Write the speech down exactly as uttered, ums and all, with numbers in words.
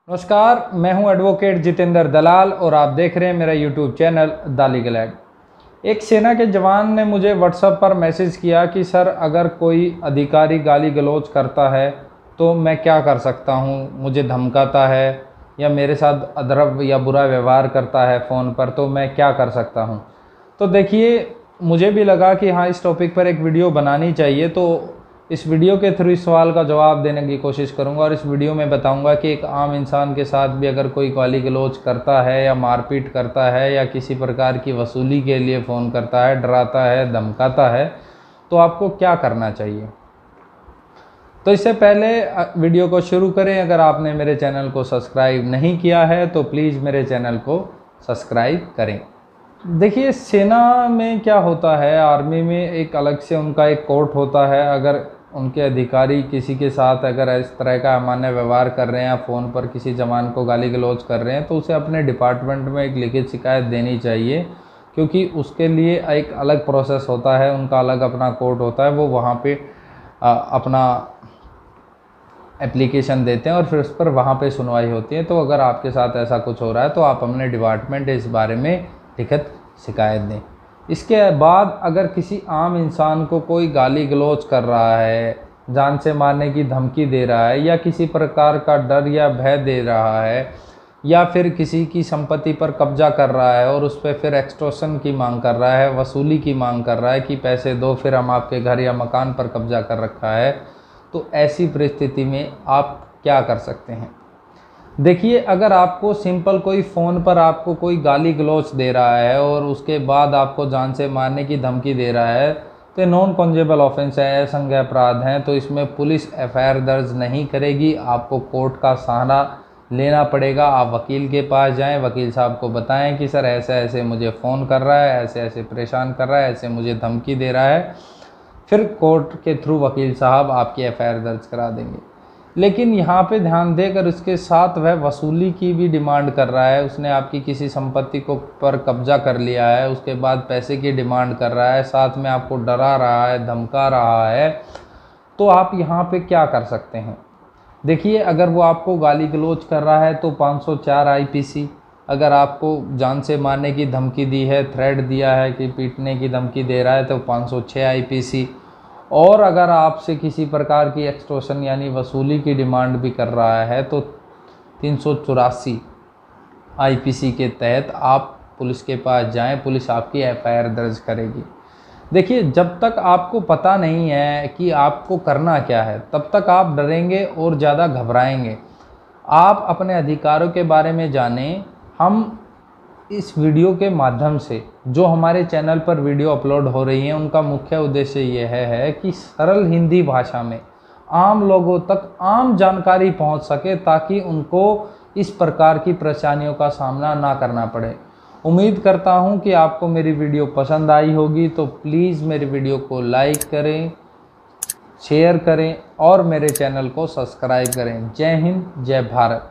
नमस्कार, मैं हूं एडवोकेट जितेंद्र दलाल और आप देख रहे हैं मेरा यूट्यूब चैनल दाली ग्लैड। एक सेना के जवान ने मुझे व्हाट्सएप पर मैसेज किया कि सर अगर कोई अधिकारी गाली गलौज करता है तो मैं क्या कर सकता हूं, मुझे धमकाता है या मेरे साथ अदरब या बुरा व्यवहार करता है फ़ोन पर, तो मैं क्या कर सकता हूं। तो देखिए, मुझे भी लगा कि हाँ, इस टॉपिक पर एक वीडियो बनानी चाहिए, तो इस वीडियो के थ्रू इस सवाल का जवाब देने की कोशिश करूंगा। और इस वीडियो में बताऊंगा कि एक आम इंसान के साथ भी अगर कोई गाली गलौज करता है या मारपीट करता है या किसी प्रकार की वसूली के लिए फ़ोन करता है, डराता है, धमकाता है, तो आपको क्या करना चाहिए। तो इससे पहले वीडियो को शुरू करें, अगर आपने मेरे चैनल को सब्सक्राइब नहीं किया है तो प्लीज़ मेरे चैनल को सब्सक्राइब करें। देखिए, सेना में क्या होता है, आर्मी में एक अलग से उनका एक कोर्ट होता है। अगर उनके अधिकारी किसी के साथ अगर इस तरह का अमान्य व्यवहार कर रहे हैं या फ़ोन पर किसी जवान को गाली गलौज कर रहे हैं तो उसे अपने डिपार्टमेंट में एक लिखित शिकायत देनी चाहिए, क्योंकि उसके लिए एक अलग प्रोसेस होता है, उनका अलग अपना कोर्ट होता है। वो वहाँ पे आ, अपना एप्लीकेशन देते हैं और फिर उस पर वहाँ पे सुनवाई होती है। तो अगर आपके साथ ऐसा कुछ हो रहा है तो आप अपने डिपार्टमेंट इस बारे में लिखित शिकायत दें। इसके बाद अगर किसी आम इंसान को कोई गाली गलौज कर रहा है, जान से मारने की धमकी दे रहा है या किसी प्रकार का डर या भय दे रहा है या फिर किसी की संपत्ति पर कब्जा कर रहा है और उस पर फिर एक्सटॉर्शन की मांग कर रहा है, वसूली की मांग कर रहा है कि पैसे दो फिर हम आपके घर या मकान पर कब्जा कर रखा है, तो ऐसी परिस्थिति में आप क्या कर सकते हैं। देखिए, अगर आपको सिंपल कोई फ़ोन पर आपको कोई गाली गलौज दे रहा है और उसके बाद आपको जान से मारने की धमकी दे रहा है तो नॉन कॉन्जेबल ऑफेंस है, असंज्ञेय अपराध हैं, तो इसमें पुलिस एफ आई आर दर्ज नहीं करेगी। आपको कोर्ट का सहारा लेना पड़ेगा। आप वकील के पास जाएं, वकील साहब को बताएं कि सर ऐसे ऐसे मुझे फ़ोन कर रहा है, ऐसे ऐसे परेशान कर रहा है, ऐसे मुझे धमकी दे रहा है। फिर कोर्ट के थ्रू वकील साहब आपकी एफ आई आर दर्ज करा देंगे। लेकिन यहाँ पे ध्यान देकर उसके साथ वह वसूली की भी डिमांड कर रहा है, उसने आपकी किसी संपत्ति को पर कब्जा कर लिया है, उसके बाद पैसे की डिमांड कर रहा है, साथ में आपको डरा रहा है, धमका रहा है, तो आप यहाँ पे क्या कर सकते हैं। देखिए, अगर वो आपको गाली गलौज कर रहा है तो पाँच सौ चार आई पी सी, अगर आपको जान से मारने की धमकी दी है, थ्रेट दिया है कि पीटने की धमकी दे रहा है तो पाँच सौ छह आई पी सी, और अगर आपसे किसी प्रकार की एक्सटॉर्शन यानी वसूली की डिमांड भी कर रहा है तो तीन सौ चौरासी आई पी सी के तहत आप पुलिस के पास जाएं, पुलिस आपकी एफ आई आर दर्ज करेगी। देखिए, जब तक आपको पता नहीं है कि आपको करना क्या है तब तक आप डरेंगे और ज़्यादा घबराएंगे। आप अपने अधिकारों के बारे में जानें। हम इस वीडियो के माध्यम से जो हमारे चैनल पर वीडियो अपलोड हो रही हैं उनका मुख्य उद्देश्य यह है, है कि सरल हिंदी भाषा में आम लोगों तक आम जानकारी पहुंच सके, ताकि उनको इस प्रकार की परेशानियों का सामना ना करना पड़े। उम्मीद करता हूं कि आपको मेरी वीडियो पसंद आई होगी, तो प्लीज़ मेरी वीडियो को लाइक करें, शेयर करें और मेरे चैनल को सब्सक्राइब करें। जय हिंद, जय भारत।